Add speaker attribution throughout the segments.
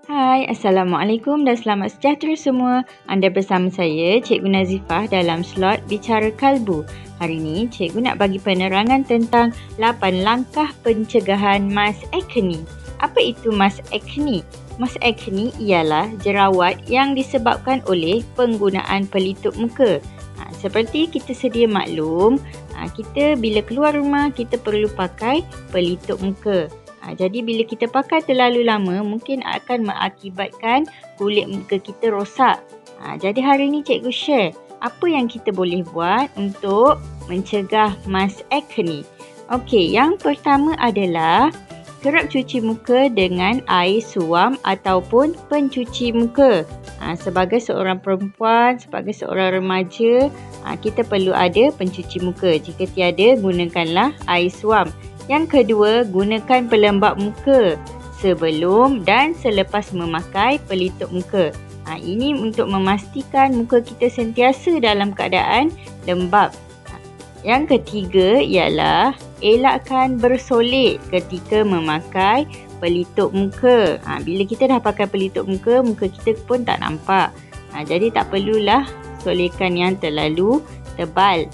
Speaker 1: Hai, Assalamualaikum dan selamat sejahtera semua. Anda bersama saya, Cikgu Nazifah dalam slot Bicara Kalbu. Hari ini, Cikgu nak bagi penerangan tentang 8 langkah pencegahan mas acne. Apa itu mas acne? Mas acne ialah jerawat yang disebabkan oleh penggunaan pelitup muka. Seperti kita sedia maklum, kita bila keluar rumah, kita perlu pakai pelitup muka. Jadi bila kita pakai terlalu lama, mungkin akan mengakibatkan kulit muka kita rosak. Jadi hari ini cikgu share apa yang kita boleh buat untuk mencegah mas acne. Okey, yang pertama adalah kerap cuci muka dengan air suam ataupun pencuci muka. Sebagai seorang perempuan, sebagai seorang remaja, kita perlu ada pencuci muka. Jika tiada, gunakanlah air suam. Yang kedua, gunakan pelembap muka sebelum dan selepas memakai pelitup muka. Ini untuk memastikan muka kita sentiasa dalam keadaan lembap. Yang ketiga ialah elakkan bersolek ketika memakai pelitup muka. Bila kita dah pakai pelitup muka, muka kita pun tak nampak. Jadi tak perlulah solekan yang terlalu tebal.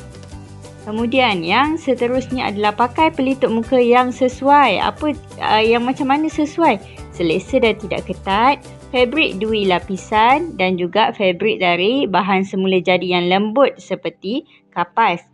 Speaker 1: Kemudian yang seterusnya adalah pakai pelitup muka yang sesuai. Yang macam mana sesuai? Selesa dan tidak ketat, fabrik 2 lapisan dan juga fabrik dari bahan semula jadi yang lembut seperti kapas.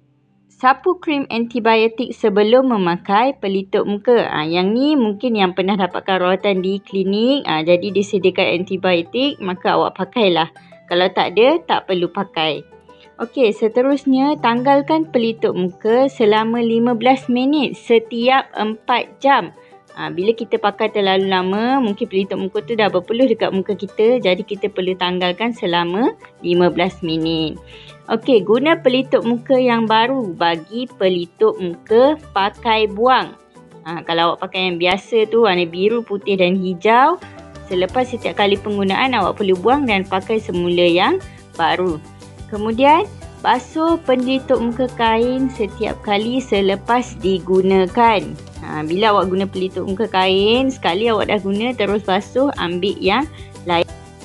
Speaker 1: Sapu krim antibiotik sebelum memakai pelitup muka. Yang ni mungkin yang pernah dapatkan rawatan di klinik. Jadi disediakan antibiotik, maka awak pakailah. Kalau tak ada, tak perlu pakai. Okey, seterusnya tanggalkan pelitup muka selama 15 minit setiap 4 jam. Bila kita pakai terlalu lama, mungkin pelitup muka tu dah berpeluh dekat muka kita. Jadi kita perlu tanggalkan selama 15 minit. Okey, guna pelitup muka yang baru bagi pelitup muka pakai buang. Kalau awak pakai yang biasa tu, warna biru, putih dan hijau, selepas setiap kali penggunaan awak perlu buang dan pakai semula yang baru. Kemudian, basuh pelitup muka kain setiap kali selepas digunakan. Bila awak guna pelitup muka kain, sekali awak dah guna, terus basuh, ambil yang lain.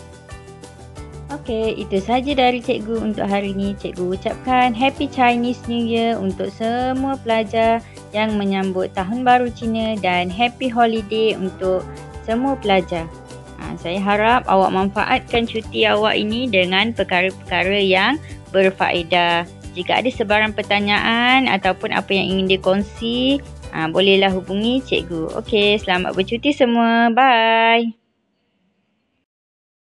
Speaker 1: Okey, itu saja dari cikgu untuk hari ini. Cikgu ucapkan Happy Chinese New Year untuk semua pelajar yang menyambut Tahun Baru Cina dan Happy Holiday untuk semua pelajar. Saya harap awak manfaatkan cuti awak ini dengan perkara-perkara yang berfaedah. Jika ada sebarang pertanyaan ataupun apa yang ingin dikongsi, bolehlah hubungi cikgu. Okey, selamat bercuti semua. Bye.